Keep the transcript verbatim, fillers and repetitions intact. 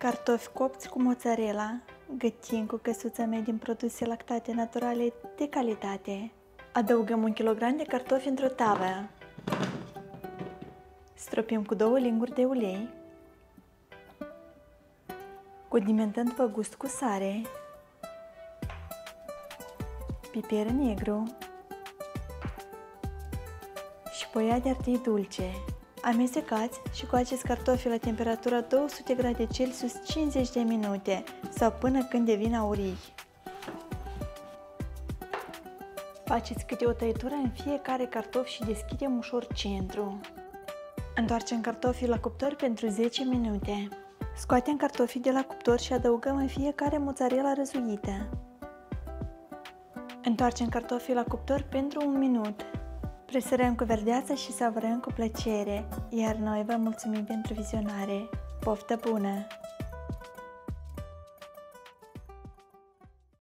Cartofi copți cu mozzarella, gătim cu căsuța mea din produse lactate naturale de calitate. Adăugăm un kilogram de cartofi într-o tavă. Stropim cu două linguri de ulei, condimentând pe gust cu sare, piper negru și poia de ardei dulce. Amestecați și coaceți cartofii la temperatura două sute grade Celsius cincizeci de minute sau până când devin aurii. Faceți câte o tăietură în fiecare cartof și deschidem ușor centru. Întoarcem cartofii la cuptor pentru zece minute. Scoatem cartofii de la cuptor și adăugăm în fiecare mozzarella răzuită. Întoarcem cartofii la cuptor pentru un minut. Presărăm cu verdeață și savurăm cu plăcere, iar noi vă mulțumim pentru vizionare. Poftă bună!